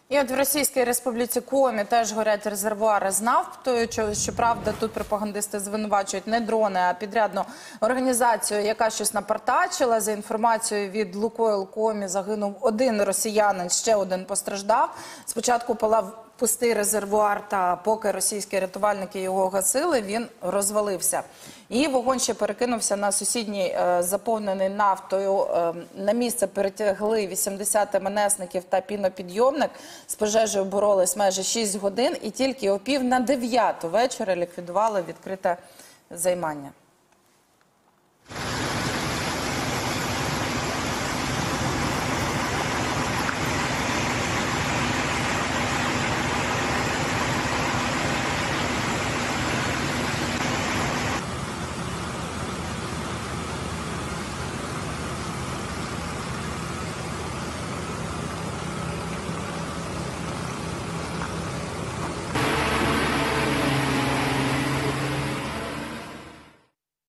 І от в Російській Республіці Комі теж горять резервуари з нафтою. Щоправда, тут пропагандисти звинувачують не дрони, а підрядну організацію, яка щось напартачила. За інформацією від Лукойл Комі загинув один росіянин, ще один постраждав. Спочатку палав пустий резервуар, та поки російські рятувальники його гасили, він розвалився. І вогонь ще перекинувся на сусідній заповнений нафтою. На місце перетягли 80 МНСників та пінопідйомник. З пожежею боролись майже 6 годин і тільки о 8:45 вечора ліквідували відкрите займання.